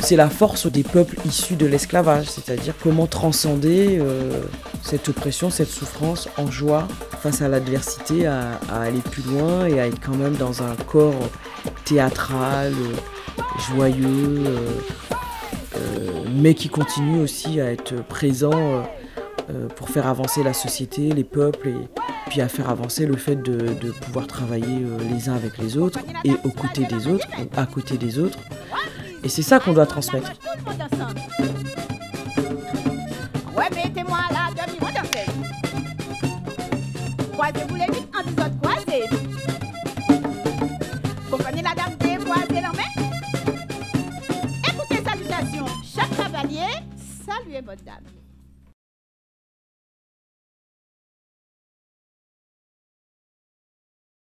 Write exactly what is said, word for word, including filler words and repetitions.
c'est la force des peuples issus de l'esclavage, c'est-à-dire comment transcender euh, cette oppression, cette souffrance en joie face à l'adversité, à, à aller plus loin et à être quand même dans un corps théâtral, euh, joyeux, euh, euh, mais qui continue aussi à être présent euh, euh, pour faire avancer la société, les peuples, et puis à faire avancer le fait de, de pouvoir travailler euh, les uns avec les autres et aux côtés des autres, à côté des autres. Et c'est ça qu'on doit transmettre. Ouais, mettez-moi là, demi-moi danser. Croisez-vous les vite en dix autres croisés. Comprenez la dame des croisés dans main? Écoutez, salutations. Chaque cavalier, saluez votre dame.